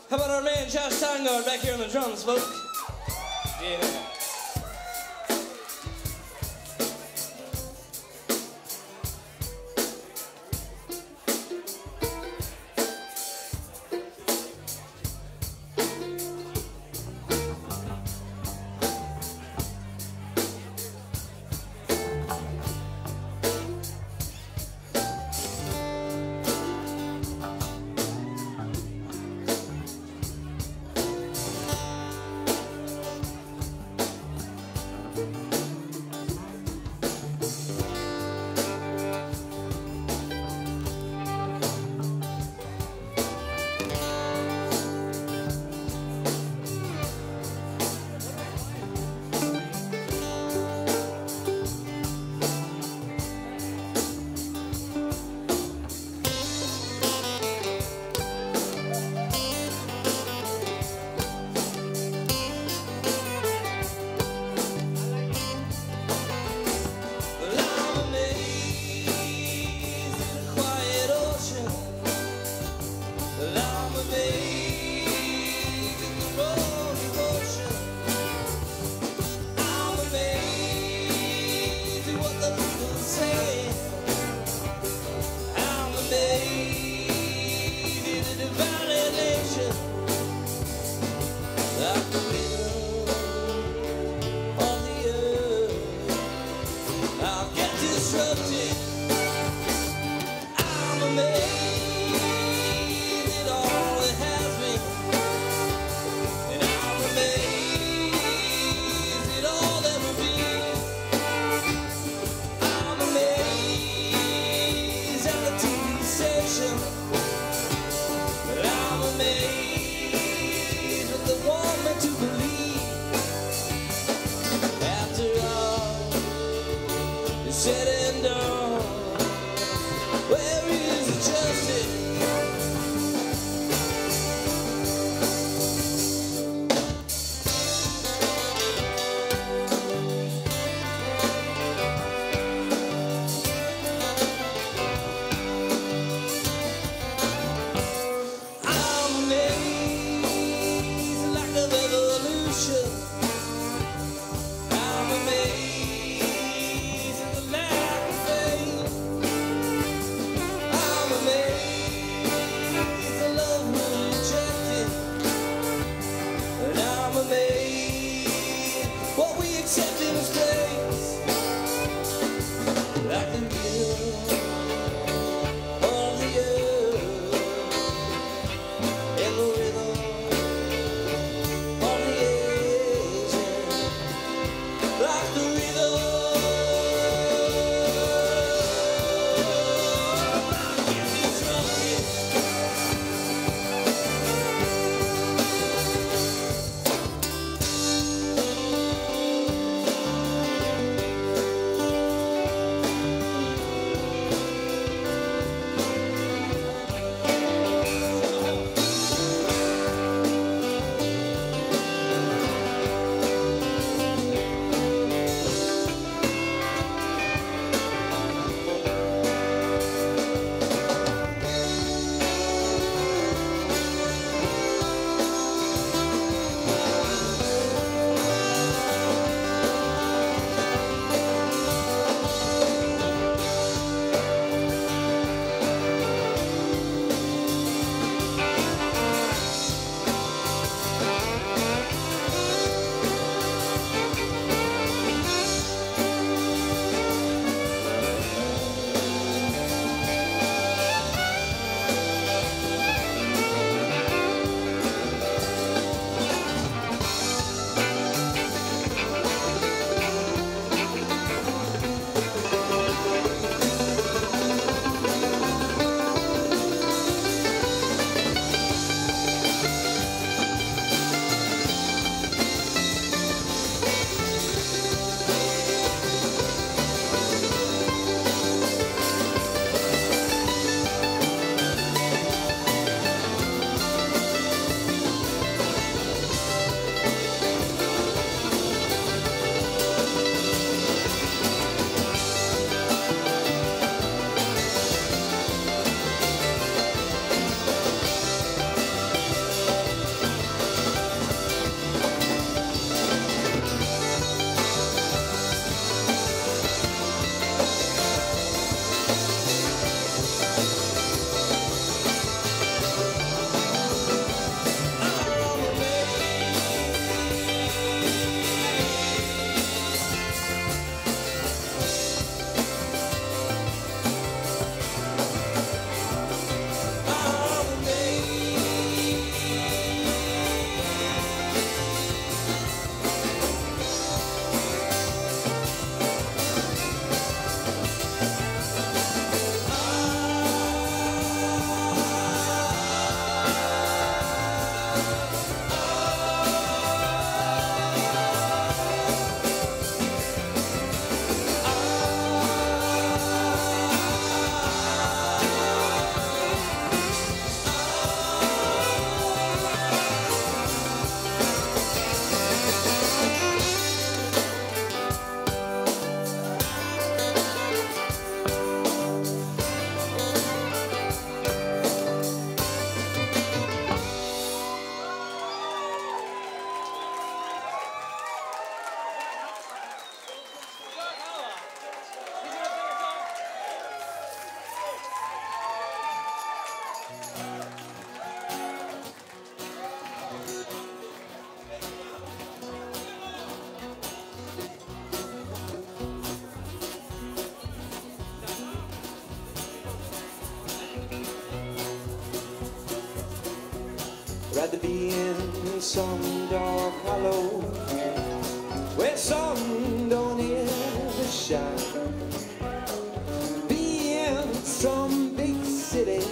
How about our man Josh Steingard back here on the drums, folks? Yeah. Rather be in some dark hollow where sun don't ever shine. Be in some big city,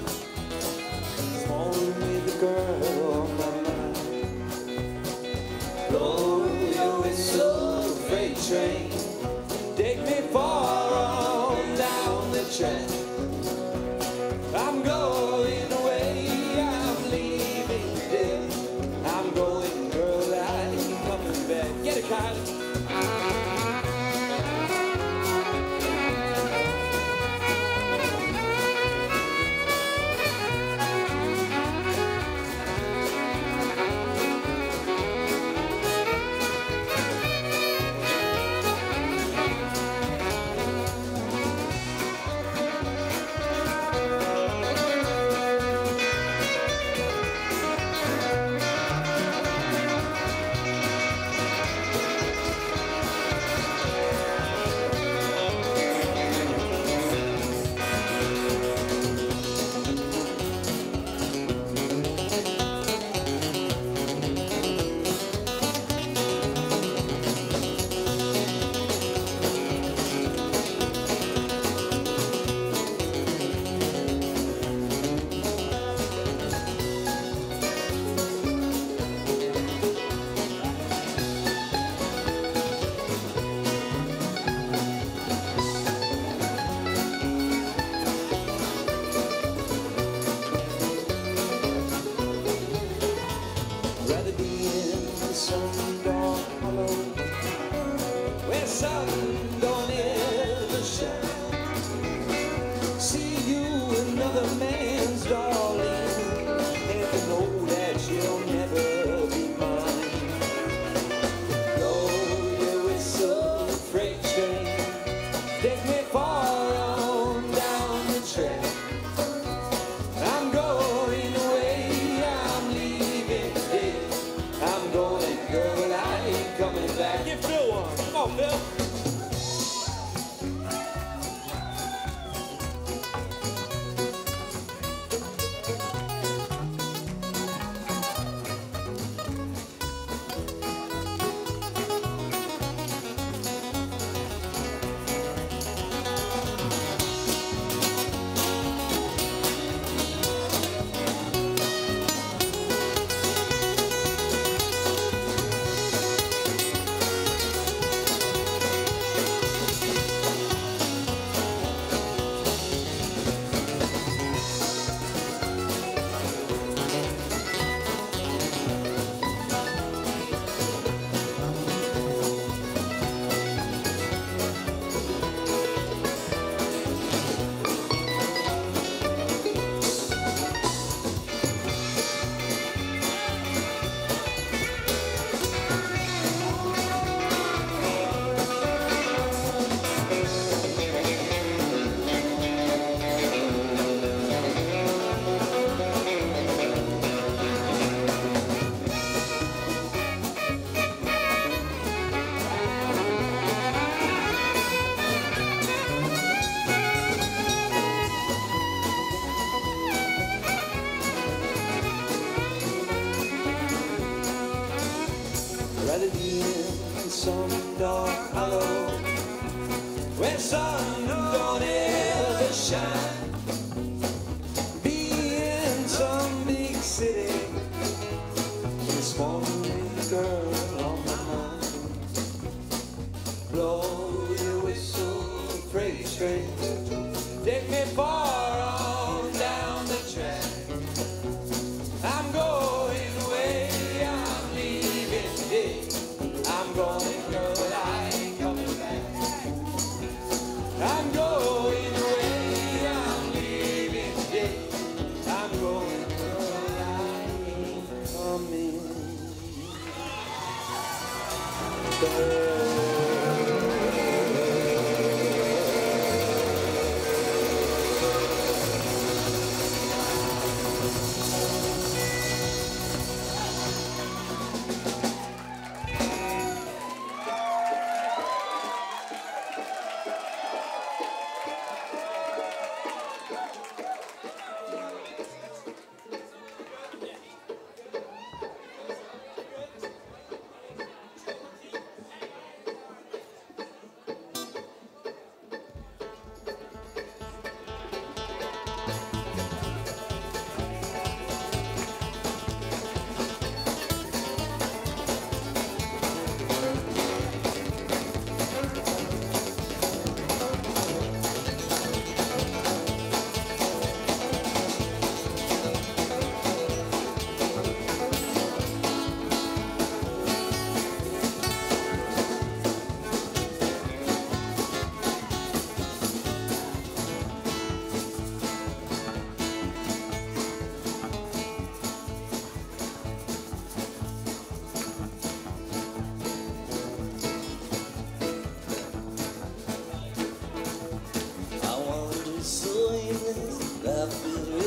small with a girl on my mind. Blow your whistle, freight train, take me far on down the track. I'm going away, I'm leaving dead. I'm going, girl, I ain't coming back. Get it, Kylie.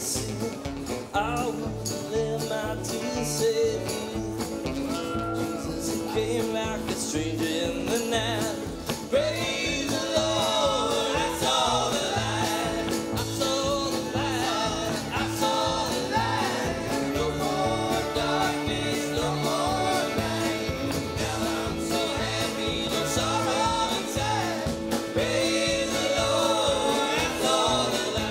sin. I will live my to save you. Jesus, he came like a stranger in the night. Praise the Lord, I saw the light. I saw the light, I saw the light. No more darkness, no more night. Now I'm so happy, no sorrow inside. Praise the Lord, I saw the light.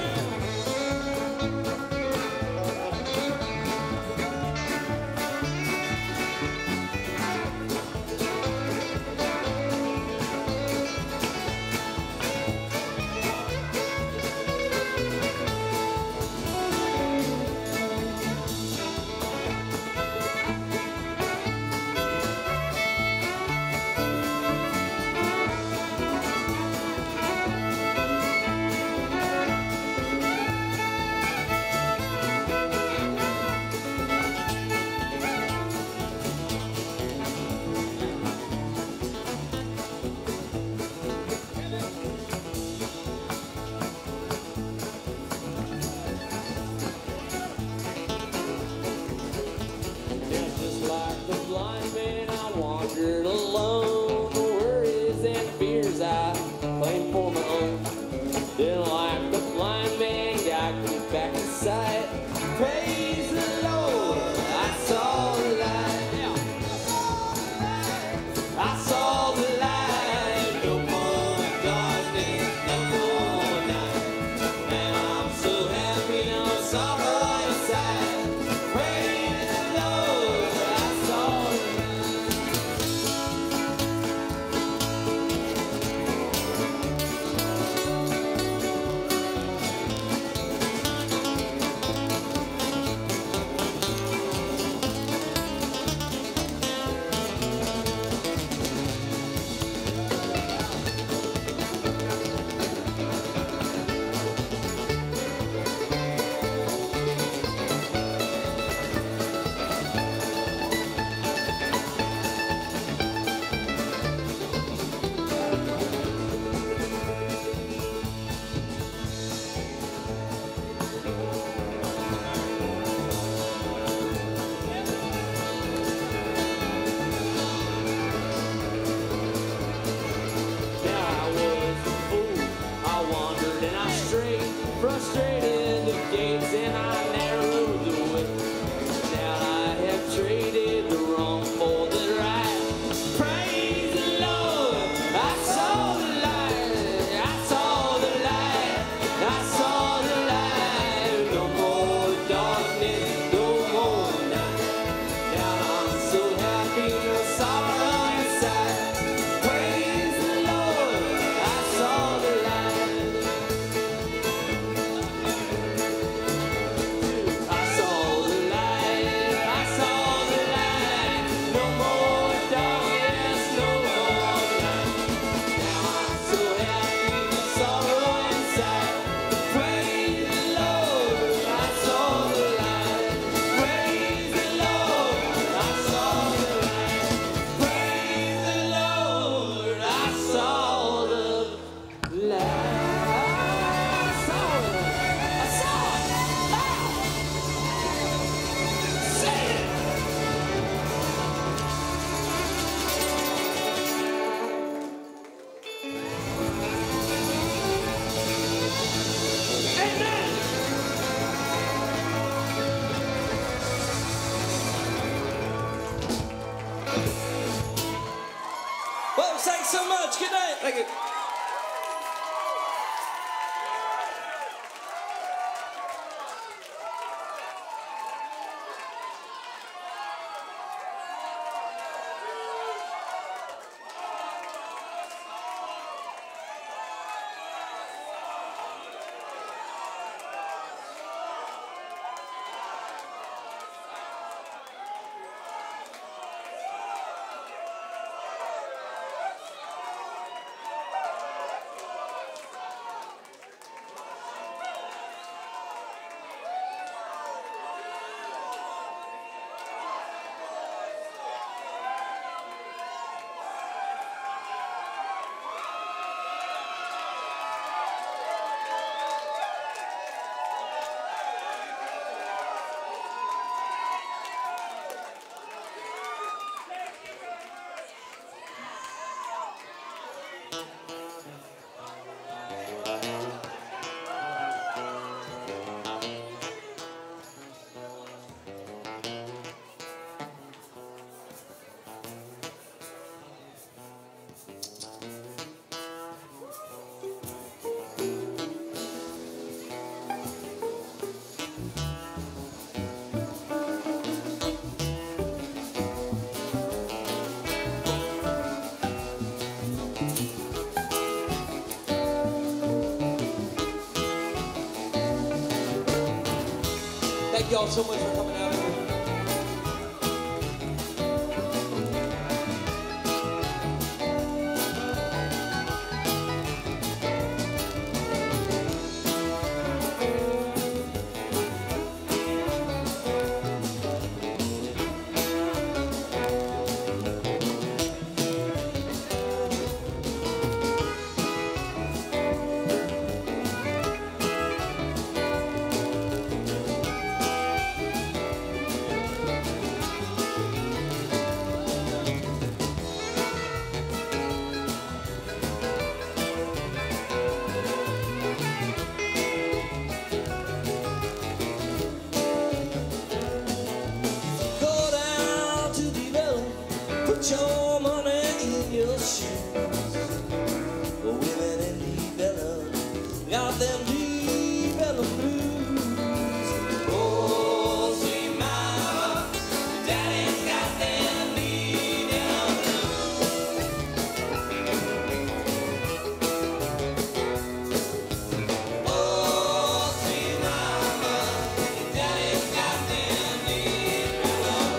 Just like the blind man, I wandered alone. The worries and fears I claimed for my own. Then like the blind man, God came back to sight. Praise the Lord, I saw the light. I saw the light. No more darkness, no more night. Now I'm so happy, no sorrow inside. Praise the Lord, I saw the light. Frustrated the gates and I narrowed the way. Now I have traded the wrong for the right. Praise the Lord, I saw the light. I saw the light. I saw the light. No more darkness, no more night. Now I'm so happy, no sorrow inside. Praise the Lord, I saw the light. Well, thanks so much. Good night. Thank you. Thank y'all so much for coming out. Put your money in your shoes. Women in deep Elem got them deep Elem blues. Oh, sweet mama, daddy's got them deep Elem blues. Oh, sweet mama, daddy's got them deep Elem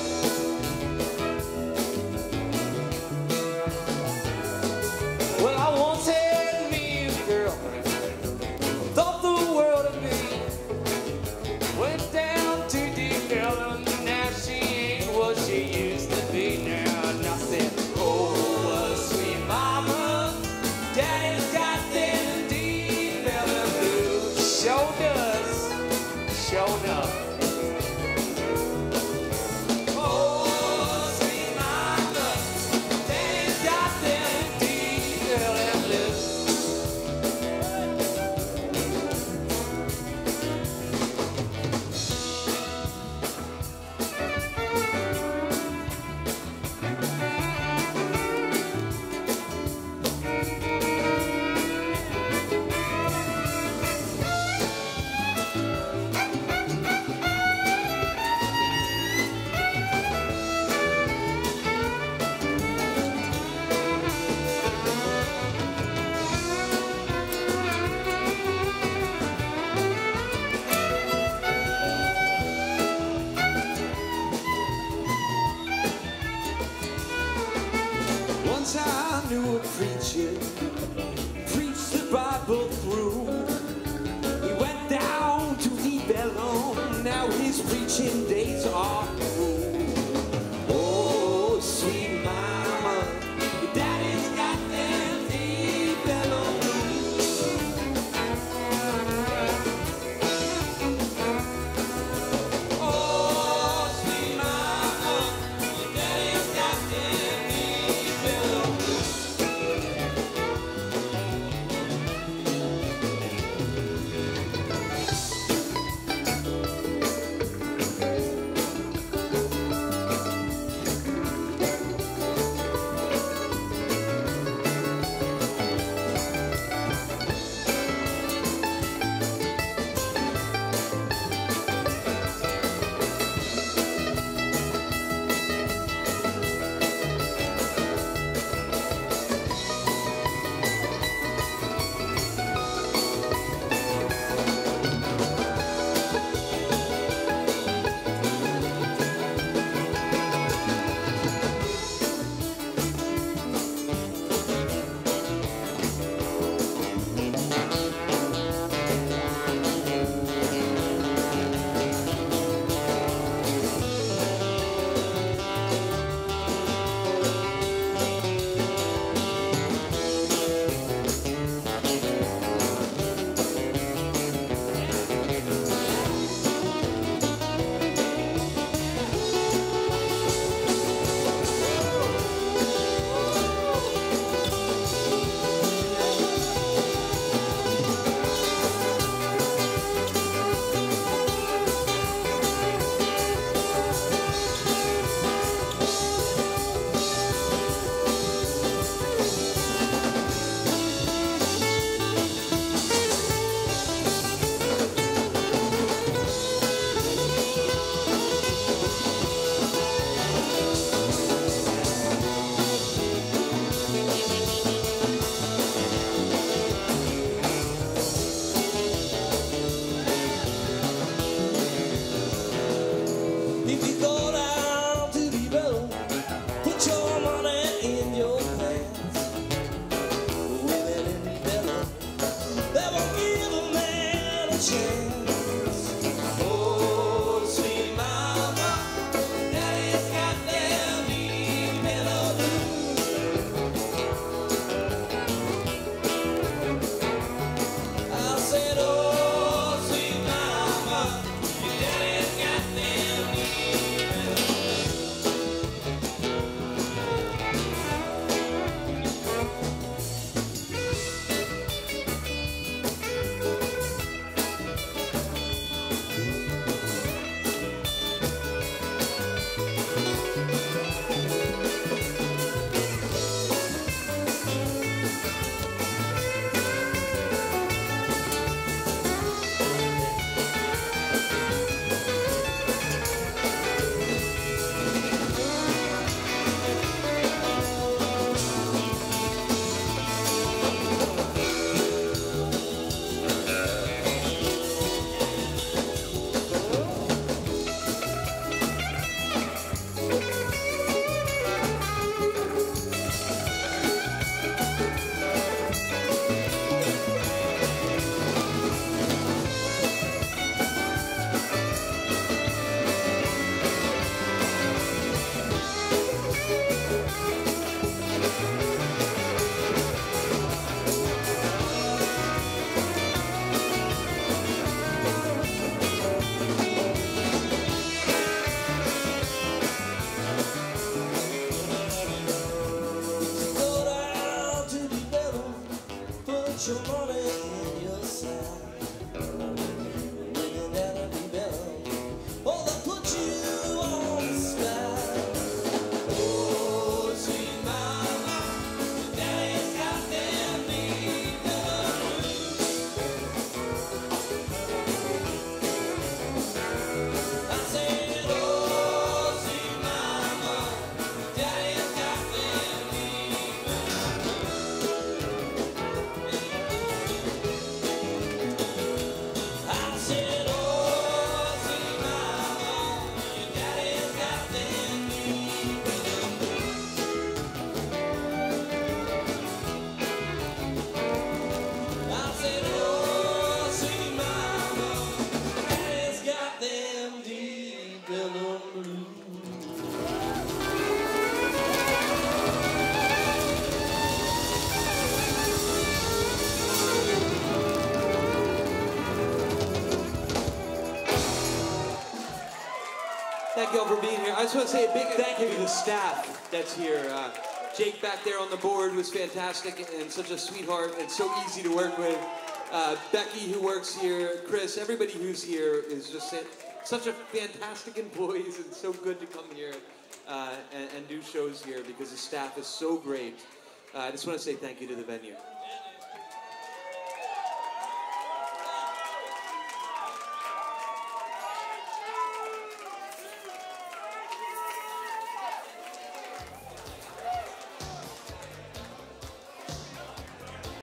blues. Well, I once had me a girl, thought the world of me. Went down to deep Elem, now she ain't what she used to be now. And I said, oh, sweet mama, daddy's got them deep Elem blues. Sure does, sure enough. Oh, sweet mama, daddy's got them deep Elem blues. Once I knew a preacher, preached the Bible through. He went down to deep Elem, now his preaching days are through. Oh, sweet mama, your daddy's got them deep Elem blues. Oh, sweet mama, your daddy's got them deep Elem blues. Thank you all for being here. I just want to say a big thank you to the staff that's here. Jake back there on the board was fantastic and such a sweetheart and so easy to work with. Becky who works here, Chris, everybody who's here is just such a fantastic employees and so good to come here and do shows here because the staff is so great. I just want to say thank you to the venue.